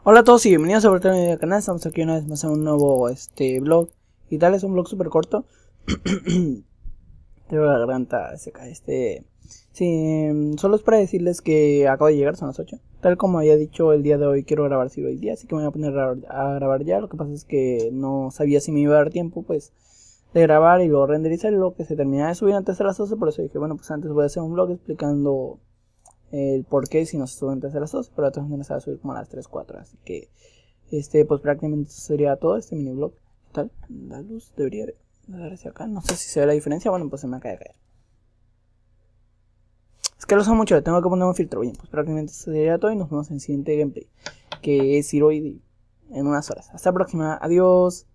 Hola a todos y bienvenidos a vuelta a mi canal. Estamos aquí una vez más en un nuevo vlog. Y tal, es un vlog súper corto. Tengo la garganta seca. Sí, solo es para decirles que acabo de llegar, son las 8. Tal como había dicho, el día de hoy quiero grabar si hoy día, así que me voy a poner a grabar ya. Lo que pasa es que no sabía si me iba a dar tiempo pues de grabar y luego renderizar y luego que se terminara de subir antes de las 12. Por eso dije, bueno, pues antes voy a hacer un vlog explicando el por qué si no se sube antes de las 12, pero de todas maneras se va a subir como a las 3, 4, así que pues prácticamente sería todo este mini vlog. Tal, la luz debería de dar hacia acá, no sé si se ve la diferencia. Bueno, pues se me acaba de caer, es que lo uso mucho, le tengo que poner un filtro. Bien, pues prácticamente eso sería todo y nos vemos en el siguiente gameplay, que es ir hoy en unas horas. Hasta la próxima, adiós.